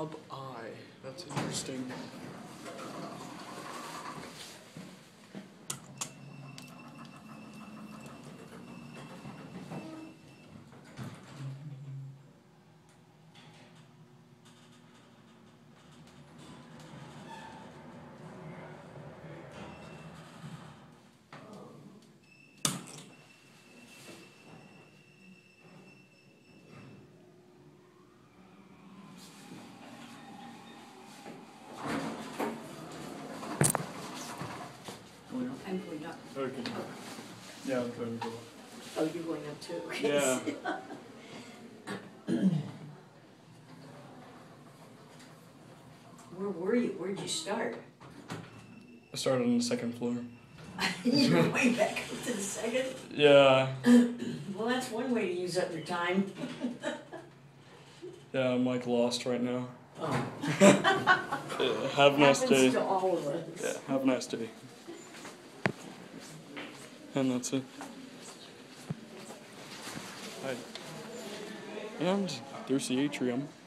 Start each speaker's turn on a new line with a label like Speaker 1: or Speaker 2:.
Speaker 1: Sub I. That's interesting.
Speaker 2: I'm going up.
Speaker 1: Okay. Yeah, I'm going to go.
Speaker 2: Oh, you're going up too?
Speaker 1: Yeah.
Speaker 2: Where were you? Where'd you start?
Speaker 1: I started on the second floor.
Speaker 2: You're way back up to the second?
Speaker 1: Yeah.
Speaker 2: Well, that's one way to use up your time.
Speaker 1: Yeah, I'm like lost right now.
Speaker 2: Oh.
Speaker 1: Yeah, have a nice day.
Speaker 2: Happens to all of us.
Speaker 1: Yeah, have a nice day. And that's it. Hi. And there's the atrium.